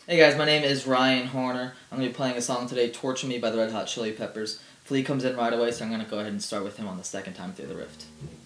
Hey guys, my name is Ryan Horner. I'm going to be playing a song today, Torture Me by the Red Hot Chili Peppers. Flea comes in right away, so I'm going to go ahead and start with him on the second time through the rift.